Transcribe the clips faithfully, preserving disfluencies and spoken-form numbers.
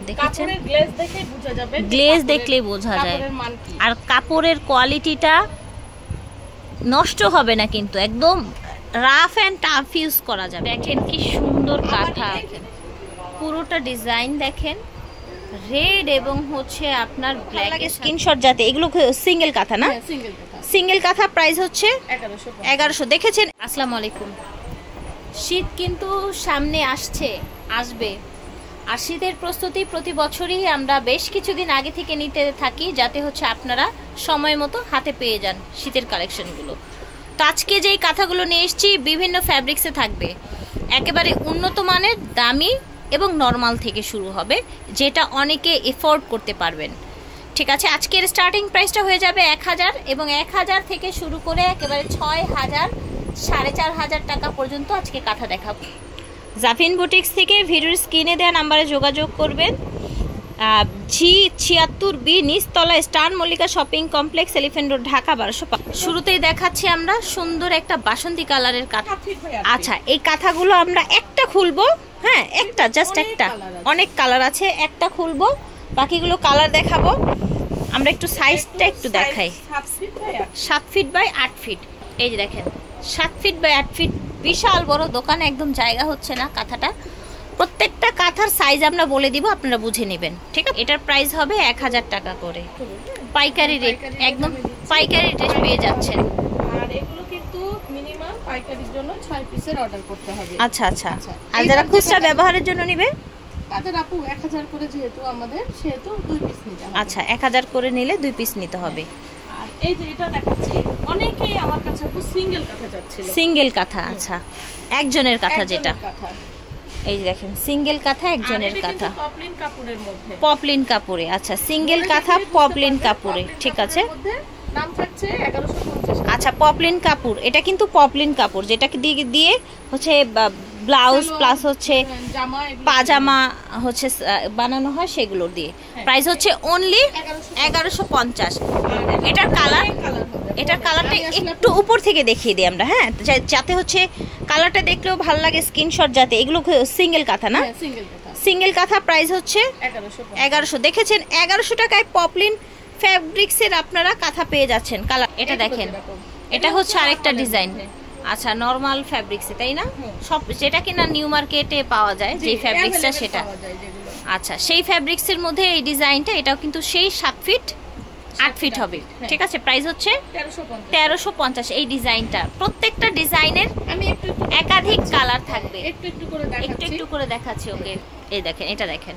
দেখেছেন, গ্লেজ দেখেই বোঝা যাবে, গ্লেজ দেখলেই বোঝা যায়। আর কাপড়ের কোয়ালিটিটা নষ্ট হবে না কিন্তু, একদম রাফ অ্যান্ড টাফ ইউজ করা যাবে। দেখেন কি সুন্দর কাঁথা, পুরোটা ডিজাইন দেখেন, রেড এবং হচ্ছে আপনার ব্ল্যাক স্ক্রিনশট যাতে। এগুলো সিঙ্গেল কাঁথা না? সিঙ্গেল কাঁথা। সিঙ্গেল কাঁথা প্রাইস হচ্ছে এগারোশো এগারোশো। দেখেছেন। আসসালামু আলাইকুম। শীত কিন্তু সামনে আসছে, আসবে। আর শীতের প্রস্তুতি প্রতি বছরই আমরা বেশ কিছুদিন আগে থেকে নিতে থাকি, যাতে হচ্ছে আপনারা সময় মতো হাতে পেয়ে যান শীতের কালেকশনগুলো। তো আজকে যেই কাঁথাগুলো নিয়ে এসেছি বিভিন্ন ফ্যাব্রিক্সে থাকবে, একেবারে উন্নত মানের, দামি এবং নর্মাল থেকে শুরু হবে, যেটা অনেকে এফোর্ড করতে পারবেন। ঠিক আছে, আজকের স্টার্টিং প্রাইসটা হয়ে যাবে এক হাজার, এবং এক হাজার থেকে শুরু করে একেবারে ছয় হাজার, সাড়ে চার হাজার টাকা পর্যন্ত আজকে কাঁথা দেখাবো। জাফিন বুটিক্স থেকে ভিডিওর স্ক্রিনে দেওয়া নাম্বারে যোগাযোগ করবেন। জি ছিয়াত্তর বি নিচতলা star Mallika shopping complex, elephant road, Dhaka বারোশো। শুরুতেই দেখাচ্ছি আমরা সুন্দর একটা বাসন্তী কালারের কাঁথা। আচ্ছা, এই কাঁথাগুলো আমরা একটা খুলবো, হ্যাঁ একটা, জাস্ট একটা, অনেক কালার আছে, একটা খুলবো, বাকিগুলো কালার দেখাবো। আমরা একটু সাইজটা একটু দেখাই। সাত ফিট বাই আট ফিট। এই যে দেখেন, সাত ফিট বাই আট ফিট, বিশাল বড় দোকানে একদম জায়গা হচ্ছে না কাঁথাটা। প্রত্যেকটা কাঁথার সাইজ আমরা বলে দিব, আপনারা বুঝে নেবেন। ঠিক আছে, এটার প্রাইস হবে এক হাজার টাকা করে, পাইকারি রেট, একদম পাইকারি রেট পেয়ে যাচ্ছেন। আর এগুলো কিন্তু মিনিমাম পাইকারির জন্য ছয় পিসের অর্ডার করতে হবে। আচ্ছা আচ্ছা। আর যারা খুচরা ব্যবহারের জন্য নেবে তাদের আপু এক হাজার করে, যেহেতু আমাদের সেহেতু দুই পিস নিতে হবে। আচ্ছা, এক হাজার করে নিলে দুই পিস নিতে হবে। আর এই যে এটা দেখাচ্ছি, অনেকেই আমার কাছে আপু সিঙ্গেল কাঁথা চাচ্ছিল। সিঙ্গেল কাঁথা, আচ্ছা, একজনের কাঁথা যেটা, এই যে দেখেন সিঙ্গেল কাঁথা, একজনের কাঁথা, পপলিন কাপড়ের মধ্যে, পপলিন কাপড়ে। আচ্ছা, সিঙ্গেল কাঁথা পপলিন কাপড়ে, ঠিক আছে। দাম থাকছে এগারোশো পঞ্চাশ। আচ্ছা, পপলিন কাপড়, এটা কিন্তু পপলিন কাপড়, যেটাকে দিয়ে দিয়ে হচ্ছে ব্লাউজ প্লাস হচ্ছে পাজামা হচ্ছে বানানো হয়, সেগুলো দিয়ে। প্রাইস হচ্ছে অনলি এগারোশো পঞ্চাশ। এটার কালার, এটার কালারটা একটু উপর থেকে দেখিয়ে দিই আমরা, হ্যাঁ, যাতে হচ্ছে কালারটা দেখলেও ভালো লাগে, স্ক্রিনশট যাতে। এগুলো সিঙ্গেল কাঁথা না? সিঙ্গেল কাঁথা প্রাইস হচ্ছে এগারোশো। দেখেছেন, এগারোশো টাকায় পপলিন ফ্যাব্রিক্সের আপনারা কাঁথা পেয়ে যাচ্ছেন। কালার এটা দেখেন, এটা হচ্ছে আরেকটা ডিজাইন। আচ্ছা, নরমাল ফ্যাব্রিক্সে, তাই না? সব যেটা কিনা নিউ মার্কেটে পাওয়া যায়, যে ফ্যাব্রিক্সটা সেটা। আচ্ছা, সেই ফ্যাব্রিক্সের মধ্যে এই ডিজাইনটা, এটাও কিন্তু সেই সাত ফিট আট ফিট হবে। ঠিক আছে, প্রাইস হচ্ছে তেরোশো পঞ্চাশ। এই ডিজাইনটা, প্রত্যেকটা ডিজাইনের আমি একটু একাধিক কালার থাকবে, একটু একটু করে দেখাচ্ছি, একটু একটু করে দেখাচ্ছি। ওকে, এই দেখেন, এটা দেখেন।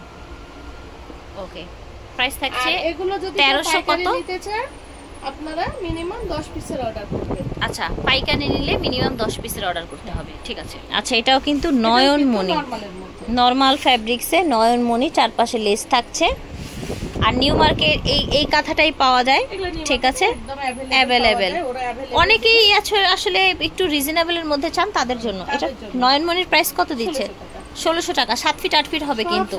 ওকে, প্রাইস থাকছে এগুলো যদি তেরোশো কত নিতে চান আপনারা মিনিমাম দশ পিসের অর্ডার করবেন। আচ্ছা, পাইকারি নিলে মিনিমাম দশ পিসের অর্ডার করতে হবে। ঠিক আছে। আচ্ছা, এটাও কিন্তু নয়নমণি, নরমাল ফ্যাব্রিক্সে নয়নমণি, চারপাশে লেস থাকছে। আর নিউ মার্কেট এই এই কাঁথাটাই পাওয়া যায়। ঠিক আছে, অ্যাভেলেবেল। অনেকেই আসলে একটু রিজনেবলের মধ্যে চান, তাদের জন্য এটা। নয়নমণির প্রাইস কত দিচ্ছে? ষোলোশো টাকা। সাত ফিট আট ফিট হবে কিন্তু,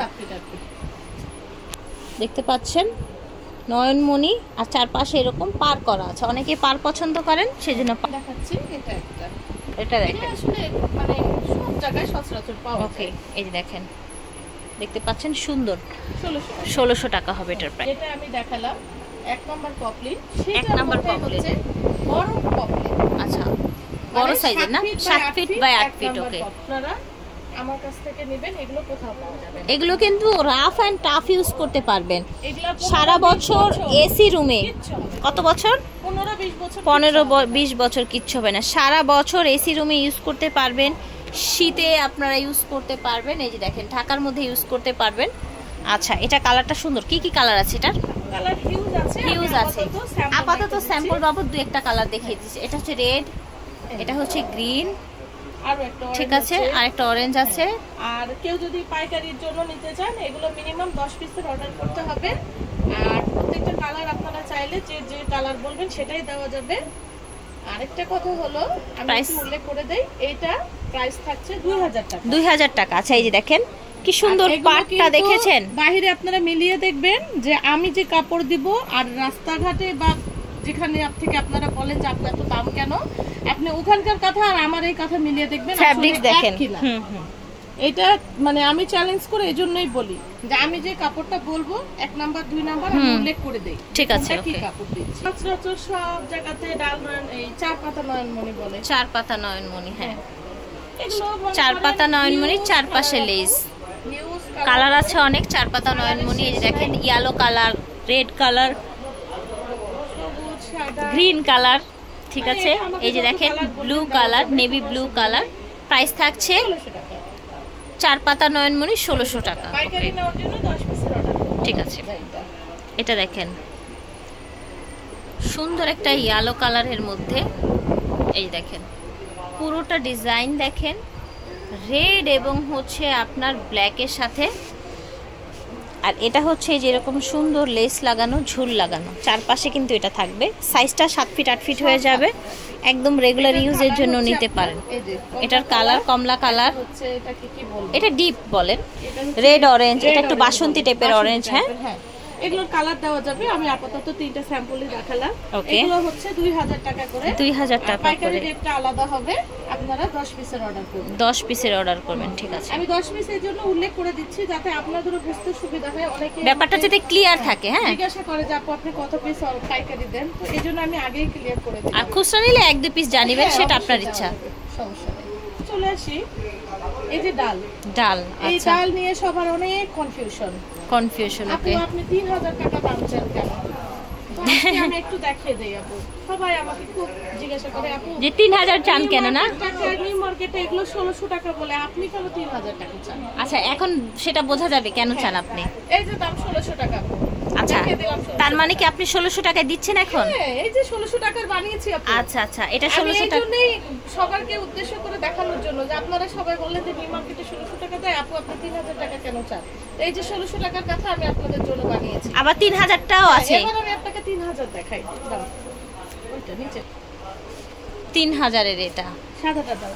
দেখতে পাচ্ছেন নয়নমণি। আর চারপাশে এরকম পার করা আছে, অনেকে পার পছন্দ করেন, সেজন্য দেখাচ্ছি। এটা একটা, এটা দেখেন, আসলে মানে সব জায়গায় সচরাচর পাওয়া যায়। ওকে, এই যে দেখেন, দেখতে পাচ্ছেন, সুন্দর। ষোলোশো টাকা হবে এটার প্রাইস। এটা আমি দেখালাম এক নাম্বার পপলিন, এক নাম্বার পপলিন, বড় পপলিন। আচ্ছা, বড় সাইজের না? সাত ফিট বাই আট ফিট। ওকে, আপনারা আমার কাছ থেকে নেবেন, এগুলো কোথাও পাওয়া যাবে না। এগুলো কিন্তু রাফ এন্ড টাফ ইউজ করতে পারবেন সারা বছর। এসি রুমে কত বছর? পনেরো বিশ বছর। পনেরো বিশ বছর কিচ্ছু হবে না, সারা বছর এসি রুমে ইউজ করতে পারবেন। শীতে আপনারা ইউজ করতে পারবেন, এই যে দেখেন, ঢাকার মধ্যে ইউজ করতে পারবেন। আচ্ছা, এটা কালারটা সুন্দর। কি কি কালার আছে এটার? কালার হিউজ আছে, হিউজ আছে। আপাতত স্যাম্পল বাবদ দুই একটা কালার দেখিয়ে দিচ্ছি। এটা হচ্ছে রেড, এটা হচ্ছে গ্রিন, আর একটা ঠিক আছে, আর একটা অরেঞ্জ আছে। আর কেউ যদি পাইকারির জন্য নিতে চান, এগুলো মিনিমাম দশ পিসের অর্ডার করতে হবে। আর প্রত্যেকটা কালার আপনারা চাইলে যে যে কালার বলবেন সেটাই দেওয়া যাবে। আরেকটা কথা হলো, আমি একটু উল্লেখ করে দেই, এটা প্রাইস থাকছে দুই হাজার টাকা। দুই হাজার টাকা। আচ্ছা, এই যে দেখেন কি সুন্দর পাটটা, দেখেছেন? বাইরে আপনারা মিলিয়ে দেখবেন যে আমি যে কাপড় দিব আর রাস্তাঘাটে বা যেখানে থেকে আপনারা বলেন যে আপনার এত দাম কেন, আপনি ওখানকার কথা আর আমার এই কথা মিলিয়ে দেখবেন, ফ্যাব্রিক্স দেখেন। হুম হুম, এটা মানে আমি চ্যালেঞ্জ করে এজন্যই বলি যে আমি যে কাপড়টা বলবো এক নাম্বার দুই নাম্বার আমি উল্লেখ করে দেই। ঠিক আছে, কি কাপড় দিচ্ছি সচরাচর সব জায়গাতে ডাল নয়ন এই চার পাতা নয়নমণি বলে, চার পাতা নয়নমণি। হ্যাঁ, এগুলো চার পাতা নয়নমণি, চারপাশে লেস, কালার আছে অনেক। চার পাতা নয়নমণি, এই যে দেখেন yellow colour, red colour, green colour, ঠিক আছে। এই যে দেখেন blue colour, navy blue colour. Price থাকছে চার পাতা নয়নমণি ষোলোশো টাকা। ঠিক আছে, এটা দেখেন সুন্দর একটা ইয়েলো কালারের মধ্যে, এই দেখেন পুরোটা ডিজাইন দেখেন রেড এবং হচ্ছে আপনার ব্ল্যাকের সাথে। আর এটা হচ্ছে যেরকম সুন্দর লেস লাগানো, ঝুল লাগানো, চারপাশে কিন্তু এটা থাকবে। সাইজটা সাত ফিট আট ফিট হয়ে যাবে, একদম রেগুলার ইউজের জন্য নিতে পারেন। এটার কালার কমলা কালার, এটা ডিপ বলেন, রেড অরেঞ্জ, এটা একটু বাসন্তী টাইপের অরেঞ্জ। হ্যাঁ, এগুলোর কালার দেওয়া যাবে। আমি আপাতত তিনটা স্যাম্পলই দেখালাম। এগুলো হচ্ছে দুই হাজার টাকা করে, দুই হাজার টাকা পাইকারি রেটটা আলাদা হবে। আপনারা দশ পিসের অর্ডার করবেন, দশ পিসের অর্ডার করবেন। ঠিক আছে, আমি দশ পিসের জন্য উল্লেখ করে দিচ্ছি যাতে আপনাদেরও বুঝতে সুবিধা হয়। অনেকে ব্যাপারটা যাতে ক্লিয়ার থাকে। হ্যাঁ, জিজ্ঞাসা করে যে আপু আপনি কত পিস পাইকারি দেন, তো এইজন্য আমি আগেই ক্লিয়ার করে দিই। আর খুচরা নিলে এক দুই পিস জানিবেন, সেটা আপনার ইচ্ছা। সমস্যা নেই। চলে আসি এই যে ডাল, ডাল, এই ডাল নিয়ে সবার অনেক কনফিউশন কনফিউশন আপু আপনি তিন হাজার টাকা দাম চান কেন? আমি একটু দেখিয়ে দেই আপু। সবাই আমাকে খুব জিজ্ঞাসা করে আপু যে তিন হাজার চান কেন না? নিউ মার্কেটে এগুলো ষোলোশো টাকা বলে, আপনি কেন তিন হাজার টাকা চান? আচ্ছা, এখন সেটা বোঝা যাবে কেন চান আপনি। এই যে দাম ষোলোশো টাকা। আচ্ছা, তার মানে কি আপনি ষোলোশো টাকায় দিচ্ছেন এখন? হ্যাঁ, এই যে ষোলোশো টাকার বানিয়েছি আপু। আচ্ছা আচ্ছা, এটা ষোলোশো টাকা। আমি এই সবাইকে উদ্দেশ্য করে দেখানোর জন্য যে আপনারা সবাই বললেন যে নিউ মার্কেটে ষোলোশো টাকা দেয়, আপু আপনি তিন হাজার টাকা কেন চান? এই যে ষোলোশো টাকার কথা আমি আপনাদের জন্য বানিয়েছি। আবার তিন হাজারটাও আছে। এবার আমি আপনাকে তিন হাজার দেখাই। দাও ওইটা নিচে, তিন হাজারের এটা সাদাটা দাও।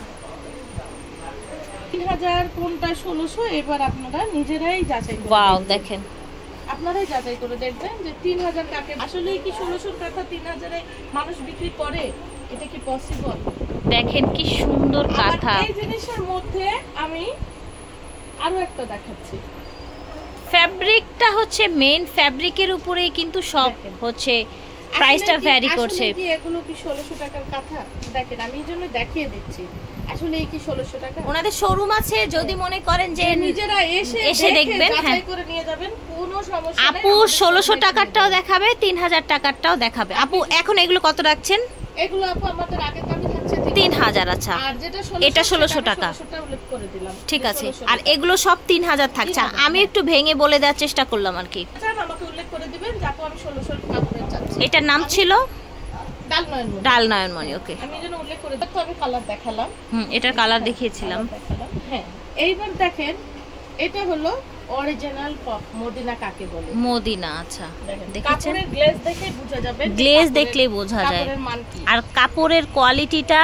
তিন হাজার কোনটা ষোলোশো, এবার আপনারা নিজেরাই যাচাই করুন। ওয়াও, দেখেন আপনারাই যাচাই করে দেখবেন যে তিন হাজার কাকে আসলে কি ষোলোশোর কথা তিন হাজারে মানুষ বিক্রি করে, এটা কি পসিবল? দেখেন কি সুন্দর কাঁথা। এই জিনিসের মধ্যে আমি আরো একটা দেখাচ্ছি। ফ্যাব্রিকটা হচ্ছে মেইন, ফ্যাব্রিকের উপরেই কিন্তু সব হচ্ছে প্রাইসটা ভ্যারি করছে। আসলে কি এগুলো কি ষোলোশো টাকার কাঁথা? দেখেন আমি এই জন্য দেখিয়ে দিচ্ছি। আসলে কি ষোলোশো টাকা? ওনাদের শোরুম আছে, যদি মনে করেন যে নিজেরা এসে এসে দেখবেন। হ্যাঁ, করে নিয়ে যাবেন, কোনো সমস্যা নেই। আপু ষোলোশো টাকারটাও দেখাবে, তিন হাজার টাকারটাও দেখাবে। আপু এখন এগুলো কত রাখছেন? এগুলো আপু আমাদের আগে দামই থাকছে তিন হাজার। আচ্ছা, আর যেটা এটা ষোলোশো টাকা। ঠিক আছে, আর এগুলো সব তিন হাজার থাকছে। আমি একটু ভেঙে বলে দেওয়ার চেষ্টা করলাম আর কি। আমাকে উল্লেখ করে দিবেন যে আপু আমি ষোলোশো কাপড়ের চাচ্ছি। এটার নাম ছিল ডাল নয়নমণি। ডাল নয়নমণি। ওকে, আমি যেন উল্লেখ করে দিই। তো আমি কালার দেখালাম। হুম, এটার কালার দেখিয়েছিলাম। হ্যাঁ, এইবার দেখেন এটা হলো অরিজিনাল পপ মদিনা কাকে বলে। মদিনা। আচ্ছা, দেখেছেন, কাপড়ের গ্লেজ দেখে বোঝা যাবে, গ্লেজ দেখলেই বোঝা যায়। আর কাপড়ের কোয়ালিটিটা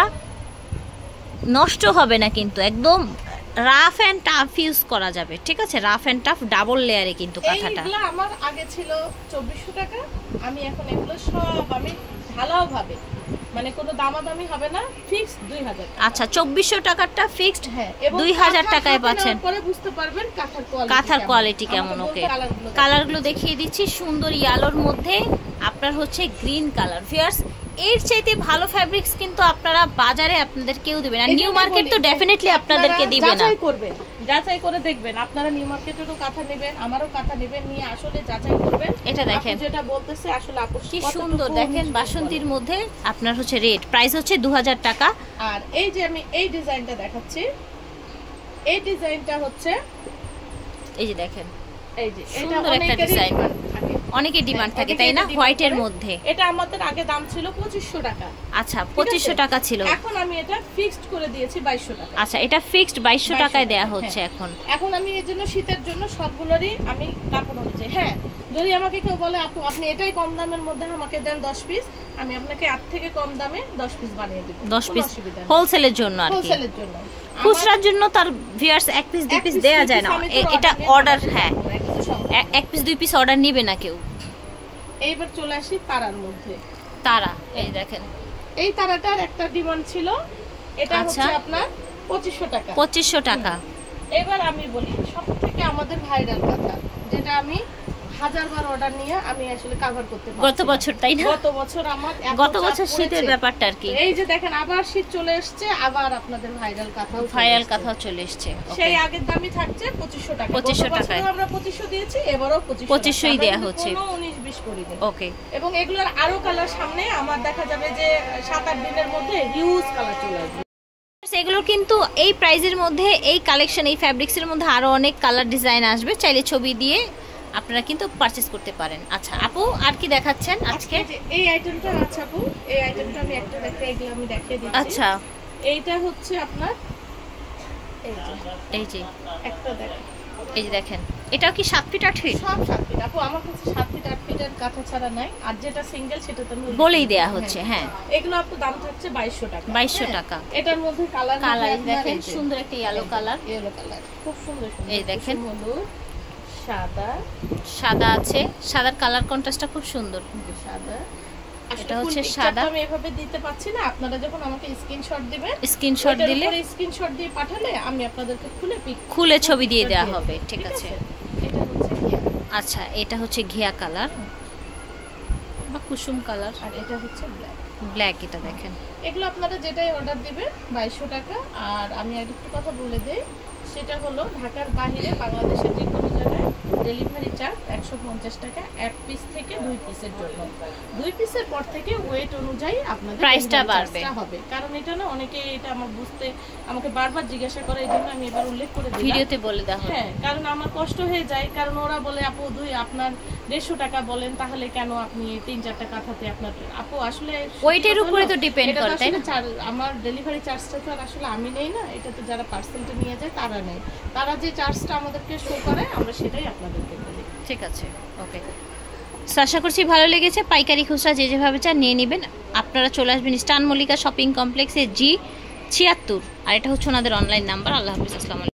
নষ্ট হবে না কিন্তু, একদম রাফ এন্ড টাফ ইউজ করা যাবে। ঠিক আছে, রাফ এন্ড টাফ ডাবল লেয়ারে কিন্তু কাঁথাটা। এইগুলো আমার আগে ছিল চব্বিশশো টাকা, আমি এখন এগুলো সব আমি ঢালাও ভাবে, মানে কোনো দামাদামি হবে না, ফিক্সড দুই হাজার। আচ্ছা, চব্বিশশো টাকারটা ফিক্সড, হ্যাঁ, দুই হাজার টাকায় পাচ্ছেন। পরে বুঝতে পারবেন কাঁথার কোয়ালিটি, কাঁথার কোয়ালিটি কেমন। ওকে, কালারগুলো দেখিয়ে দিচ্ছি। সুন্দর ইয়েলোর মধ্যে আপনার হচ্ছে গ্রিন কালার। ভিউয়ার্স, এর চাইতে ভালো ফ্যাব্রিক্স কিন্তু আপনারা বাজারে আপনাদের কেউ দিবে না। নিউ মার্কেট তো ডেফিনেটলি আপনাদেরকে দিবে না। যাচাই করবেন, যাচাই করে দেখবেন। আপনারা নিউ মার্কেটেরও কাঁথা নেবেন, আমারও কাঁথা নেবেন, নিয়ে আসলে যাচাই করবেন। এটা দেখেন যেটা বলতেছে আসলে আপু কি সুন্দর। দেখেন বাসন্তীর মধ্যে আপনার হচ্ছে রেট, প্রাইস হচ্ছে দু হাজার টাকা। আর এই যে আমি এই ডিজাইনটা দেখাচ্ছি, এই ডিজাইনটা হচ্ছে এই যে দেখেন, এই যে এটা সুন্দর একটা ডিজাইন, অনেকে ডিমান্ড থাকে তাই না, হোয়াইটের মধ্যে। এটা আমাদের আগে দাম ছিল পঁচিশশো টাকা। আচ্ছা, পঁচিশশো টাকা ছিল, এখন আমি এটা ফিক্সড করে দিয়েছি বাইশশো টাকা। আচ্ছা, এটা ফিক্সড বাইশশো টাকায় দেয়া হচ্ছে এখন। এখন আমি এর জন্য শীতের জন্য সবগুলোরই আমি কাপড় হচ্ছে। হ্যাঁ, যদি আমাকে কেউ বলে আপু আপনি এটাই কম দামের মধ্যে আমাকে দেন দশ পিস, আমি আপনাকে আট থেকে কম দামে দশ পিস বানিয়ে দেব। দশ পিস হোলসেলের জন্য আর কি, হোলসেলের জন্য। খুচরার জন্য তার ভিউয়ার্স এক পিস দুই পিস দেয়া যায় না, এটা অর্ডার। হ্যাঁ, এক পিস দুই পিস অর্ডার নিবে না কেউ। এইবার চলে আসি তারার মধ্যে। তারা, এই দেখেন, এই তারাটার একটা ডিমান্ড ছিল, এটা হচ্ছে আপনার পঁচিশশো টাকা। পঁচিশশো টাকা। এবার আমি বলি সব থেকে আমাদের ভাইরাল কথা, যেটা আমি হাজারবার অর্ডার নিয়ে আমি আসলে কভার করতে পারছি। গত বছর তাই না? গত বছর আমার গত বছর শীতের ব্যাপারটা আর কি। এই যে দেখেন আবার শীত চলে আসছে, আবার আপনাদের ভাইরাল কথাও ভাইরাল কথাও চলে এসেছে। সেই আগের দামই থাকছে পঁচিশশো টাকা। পঁচিশশো টাকায় আমরা পঁচিশশো দিয়েছি, এবারও পঁচিশশো পঁচিশশোই দেয়া হচ্ছে, কোনো উনিশ বিশ করি দেন। ওকে। এবং এগুলোর আরো কালার সামনে আমার দেখা যাবে যে সাত আট দিনের মধ্যে হিউজ কালার চলে আসবে। এগুলো কিন্তু এই প্রাইজের মধ্যে, এই কালেকশন, এই ফ্যাব্রিক্সের মধ্যে আরো অনেক কালার ডিজাইন আসবে, চাইলে ছবি দিয়ে আপনারা কিন্তু পারচেজ করতে পারেন। আচ্ছা আপু, আর কি দেখাচ্ছেন আজকে? এই আইটেমটা আছে আপু, এই আইটেমটা আমি একটা দেখে এগুলো আমি দেখিয়ে দিচ্ছি। আচ্ছা, এইটা হচ্ছে আপনার এই যে এই যে একটা দেখেন, এই যে দেখেন, এটাও কি সাত ফিট আট ফিট? সব সাত ফিট আপু, আমার কাছে সাত ফিট আট ফিটের কাঁথা ছাড়া নাই, আর যেটা সিঙ্গেল সেটা তো বলেই দেয়া হচ্ছে। হ্যাঁ, এগুলো আপু দাম থাকছে বাইশশো টাকা। বাইশশো টাকা। এটার মধ্যে কালার কালার দেখেন, সুন্দর একটা ইয়েলো কালার, ইয়েলো কালার খুব সুন্দর সুন্দর। এই দেখেন হলুদ, সাদা, সাদা আছে, সাদার কালার কন্ট্রাস্টটা খুব সুন্দর। সাদা, এটা হচ্ছে সাদা। আমি এভাবে দিতে পাচ্ছি না, আপনারা যখন আমাকে স্ক্রিনশট দিবেন, স্ক্রিনশট দিলে, স্ক্রিনশট দিয়ে পাঠালে আমি আপনাদেরকে খুলে পিক খুলে ছবি দিয়ে দেওয়া হবে। ঠিক আছে। এটা হচ্ছে ঘিয়া, আচ্ছা এটা হচ্ছে ঘিয়া কালার বা কুসুম কালার, আর এটা হচ্ছে ব্ল্যাক। ব্ল্যাক, এটা দেখেন। এগুলো আপনারা যেটাই অর্ডার দিবেন বাইশশো টাকা। আর আমি আরেকটু কথা বলে দেই, সেটা হলো ঢাকার বাইরে বাংলাদেশের যে কোনো জায়গায় ডেলিভারি চার্জ একশো পঞ্চাশ টাকা এক পিস থেকে দুই পিসের জন্য। দুই পিসের পর থেকে ওয়েট অনুযায়ী আপনাদের প্রাইসটা বাড়বে হবে, কারণ এটা না অনেকে এটা আমার বুঝতে আমাকে বারবার জিজ্ঞাসা করে, এই জন্য আমি এবার উল্লেখ করে দিই ভিডিওতে বলে দাও। হ্যাঁ, কারণ আমার কষ্ট হয়ে যায়, কারণ ওরা বলে আপু দুই আপনার দেড়শো টাকা বলেন, তাহলে কেন আপনি তিন চারটা কাঁথাতে আপনার আপু আসলে ওয়েটের উপরে তো ডিপেন্ড করে, তাই না? আমার ডেলিভারি চার্জটা তো আসলে আমি নেই না, এটা তো যারা পার্সেলটা নিয়ে যায় তারা নেয়, তারা যে চার্জটা আমাদেরকে শো করে আমরা সেটাই আপনাদেরকে বলি। ঠিক আছে, ওকে। আশা করছি ভালো লেগেছে। পাইকারি খুচরা যে যেভাবে চান নিয়ে নেবেন। আপনারা চলে আসবেন স্টান মল্লিকা শপিং কমপ্লেক্সে জি ছিয়াত্তর, আর এটা হচ্ছে ওনাদের অনলাইন নাম্বার। আল্লাহ হাফিজ, আসসালামু আলাইকুম।